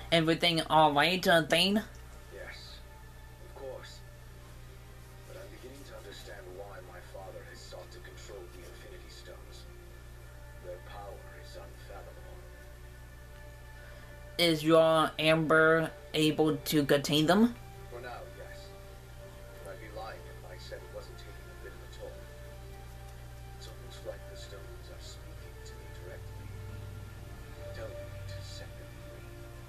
Everything alright, Thane? Yes, of course. But I'm beginning to understand why my father has sought to control the Infinity Stones. Their power is unfathomable. Is your Amber able to contain them? For now, yes. But I'd be lying if I said it wasn't taking a bit of a toll. It's almost like the stones are speaking to me directly, telling me to set them free.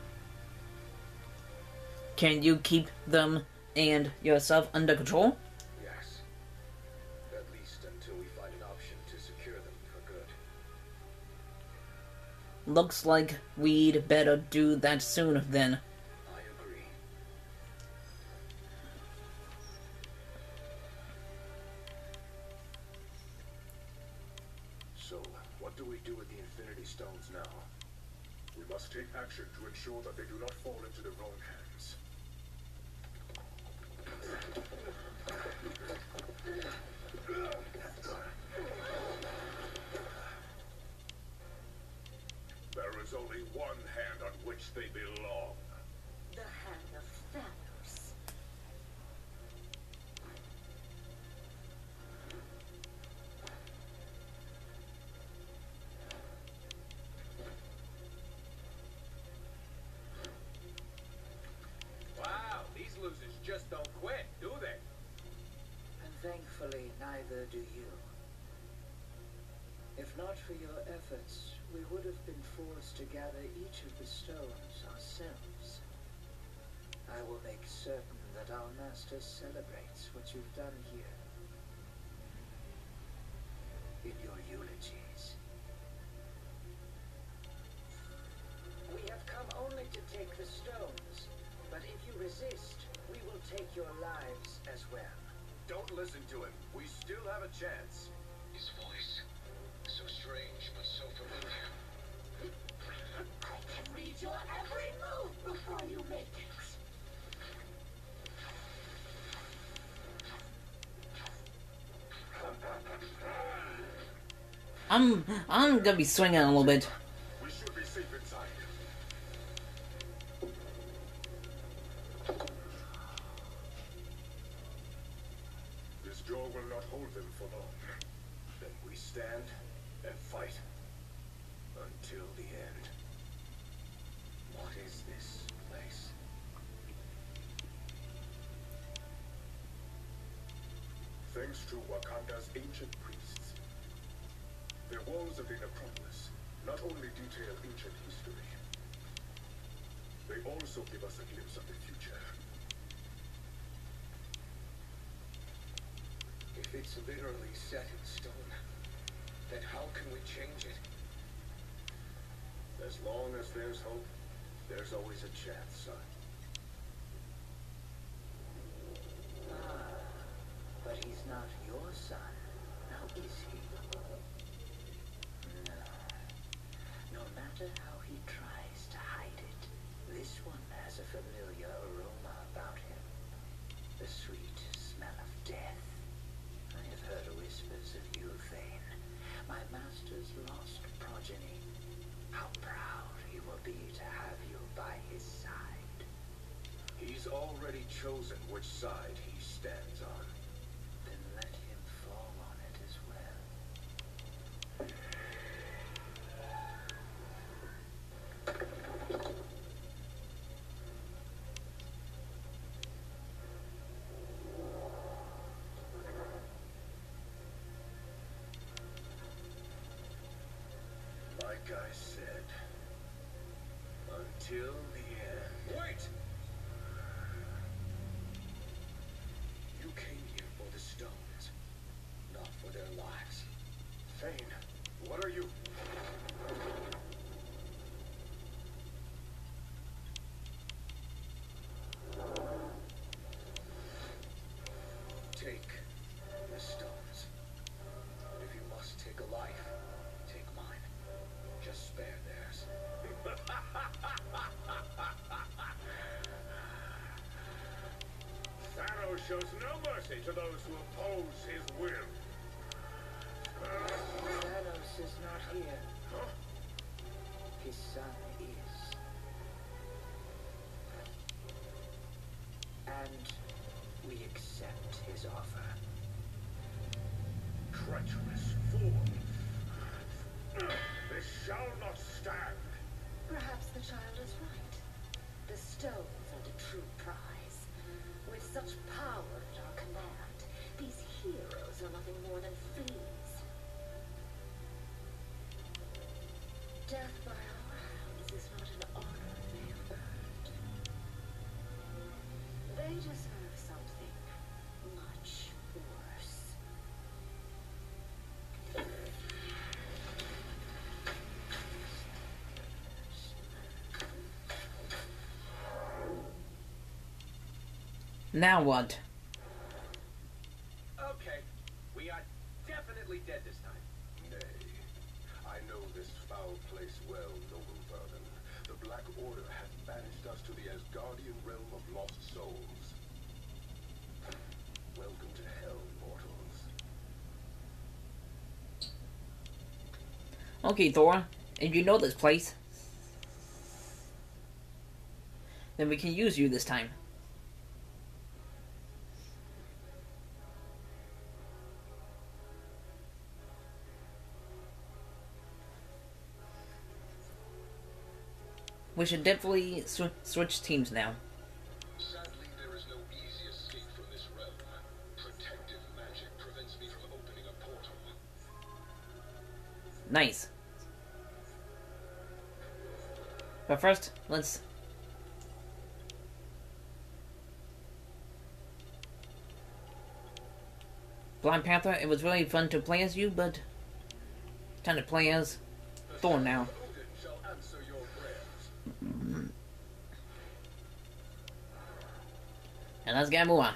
Can you keep them and yourself under control? Yes. At least until we find an option to secure them for good. Looks like we'd better do that soon then. I agree. So, what do we do with the Infinity Stones now? We must take action to ensure that they do not fall into the wrong hands. There is only one hand on which they belong. The hand of Thanos. Wow, these losers just don't quit, do they? And thankfully, neither do you. If not for your efforts, we would have been forced to gather each of the stones ourselves. I will make certain that our master celebrates what you've done here. In your eulogies. We have come only to take the stones, but if you resist, we will take your lives as well. Don't listen to him. We still have a chance. His voice, so strange but so familiar. I can read your every move before you make it. I'm gonna be swinging a little bit. We should be safe inside. This door will not hold them for long. Then we stand and fight until the end. What is this place? Thanks to Wakanda's ancient priests. The walls of the necropolis not only detail ancient history, they also give us a glimpse of the future. If it's literally set in stone, then how can we change it? As long as there's hope, there's always a chance, son. But he's not your son, now is he? No. No matter how he tries to hide it, this one has a familiar aroma about him. The sweet smell of death. I have heard whispers of you, Thane, my master's lost progeny. How proud he will be to have you by his side. He's already chosen which side he stands on. Then let him fall on it as well. Like I said, until the end. Wait! You came here for the stones, not for their lives. Thane, what are you? Take the stones. If you must take a life, take mine. Just spare theirs. Thanos shows no mercy to those who oppose his will. Thanos is not here. Huh? His son is. accept his offer. Treacherous fool! This shall not stand! Perhaps the child is right. The stones are the true prize. With such power at our command, these heroes are nothing more than fleas. Death by our hands is not an honor they have earned. They deserve something much worse. Now what? Okay, we are definitely dead this time. Nay, I know this foul place well, noble Vernon. The Black Order hath banished us to the Asgardian realm of lost souls. Welcome to hell, mortals. Okay, Thor, and you know this place. Then we can use you this time. We should definitely switch teams now. Sadly, there is no easy escape from this realm. Protective magic prevents me from opening a portal. Nice. But first, let's... Blind Panther, it was really fun to play as you, but... time to play as Thor now. Odin shall answer your prayers. And let's get move on.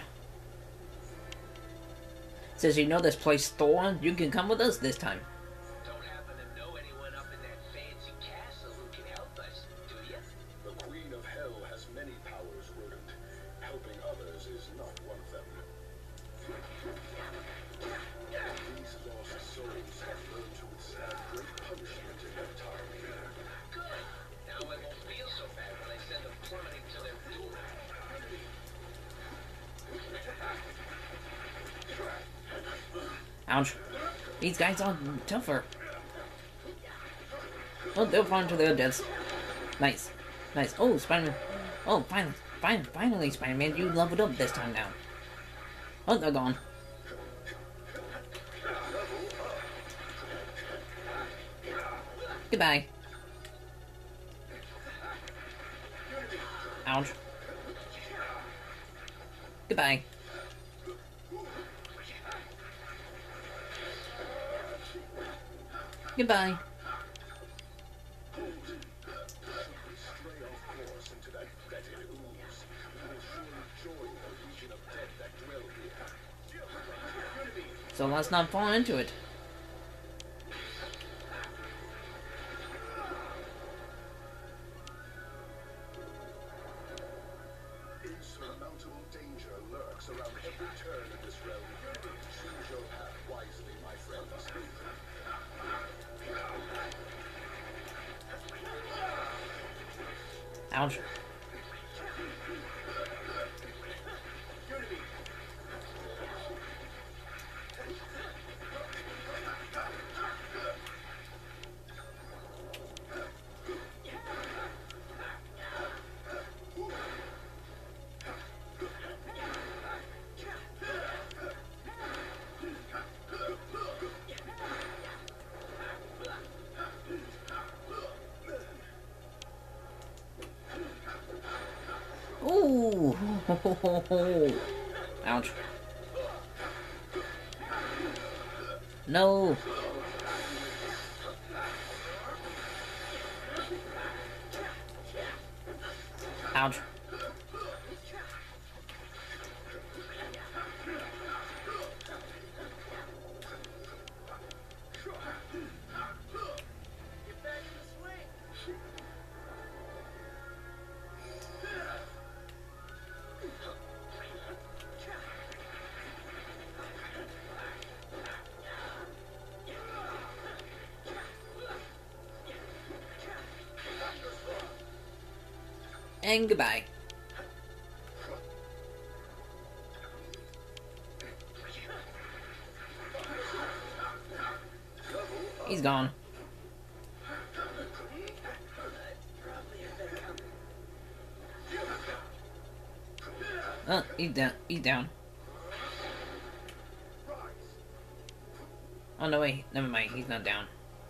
Since you know this place, Thor, you can come with us this time. Don't happen to know anyone up in that fancy castle who can help us, do you? The Queen of Hell has many powers, Rodent. Helping others is not one of them. These lost souls have learned to withstand great punishment in their time. Good. Now I won't feel so bad when I send them plummeting to their doom. Ouch. These guys are tougher. Oh, they'll fall into their deaths. Nice. Nice. Oh, Spider-Man. Oh, finally, Spider-Man, you leveled up this time now. Oh, they're gone. Goodbye. Ouch. Goodbye. Goodbye. Stray off course into that fetid ooze. You will surely join the legion of dead that dwell here. So let's not fall into it. Insurmountable danger lurks around every turn in this realm. Choose your path wisely, my friends. Ouch. Ooh. Ouch. No. Ouch. And goodbye. He's gone. Oh, he's down. He's down. Oh no, wait. Never mind. He's not down.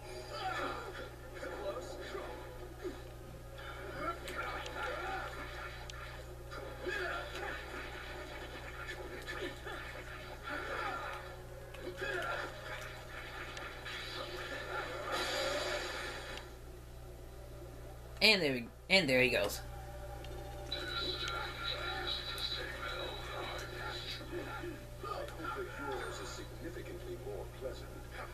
And there he goes. I hope that yours is significantly more pleasant.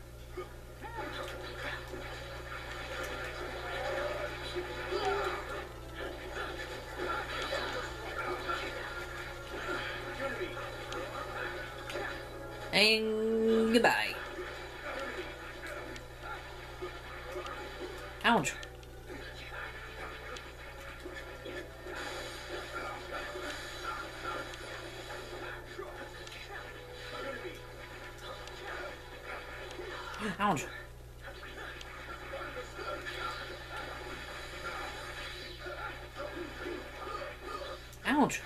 And goodbye. Ouch. Ouch. Ouch.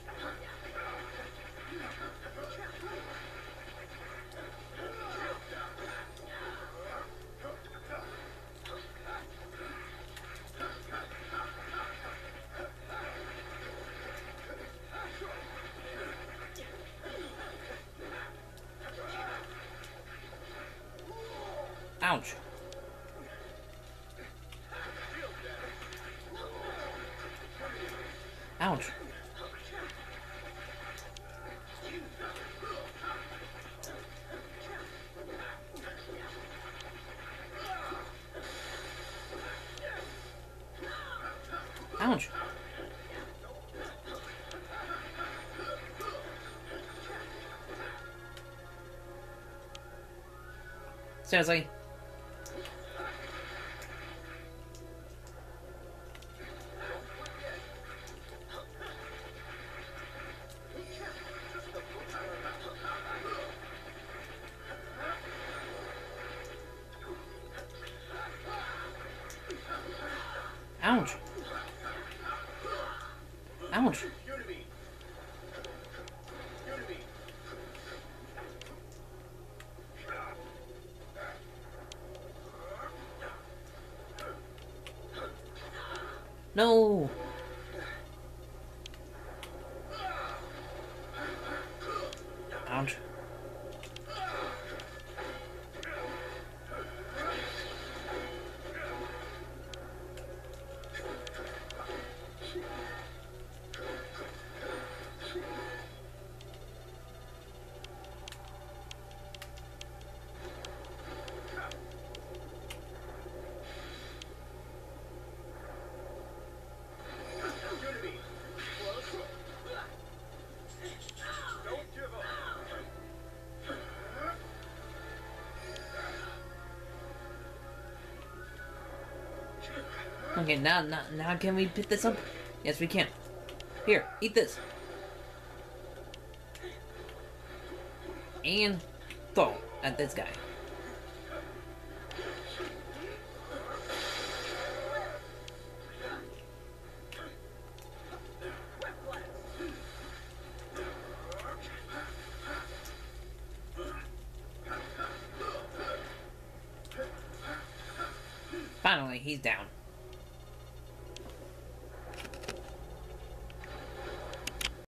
Ouch. Ouch. Ouch. Seriously? Ouch. Ouch. No. Ouch. Okay, now can we pick this up? Yes, we can. Here, eat this. And throw at this guy. Finally, he's down.